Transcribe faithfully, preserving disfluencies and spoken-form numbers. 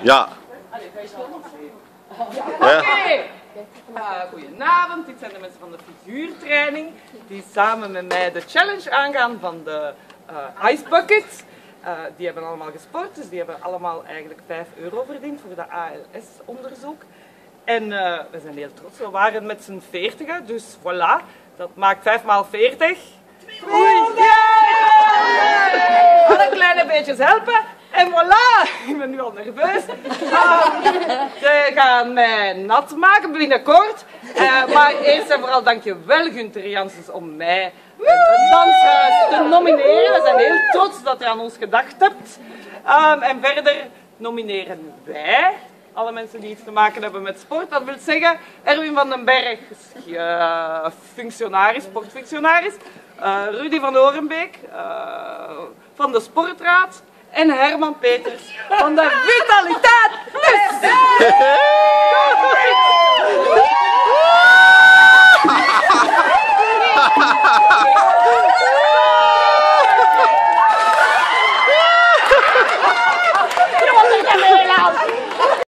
Ja. Oké. Okay. Uh, goedenavond, dit zijn de mensen van de figuurtraining die samen met mij de challenge aangaan van de uh, Ice Bucket. Uh, die hebben allemaal gesport, dus die hebben allemaal eigenlijk vijf euro verdiend voor de A L S-onderzoek. En uh, we zijn heel trots, we waren met z'n veertigen, dus voilà, dat maakt vijf maal veertig. Oei, yeah! Alle kleine beetjes helpen. En voilà, ik ben nu al nerveus. Uh, ze gaan mij nat maken binnenkort. Uh, maar eerst en vooral dank je wel, Gunther Janssens, om mij het danshuis te nomineren. We zijn heel trots dat je aan ons gedacht hebt. Um, en verder nomineren wij alle mensen die iets te maken hebben met sport. Dat wil zeggen, Erwin van den Berg, uh, functionaris, sportfunctionaris. Uh, Rudy van Orenbeek, uh, van de Sportraad. En Herman Peters van de Vitaliteit.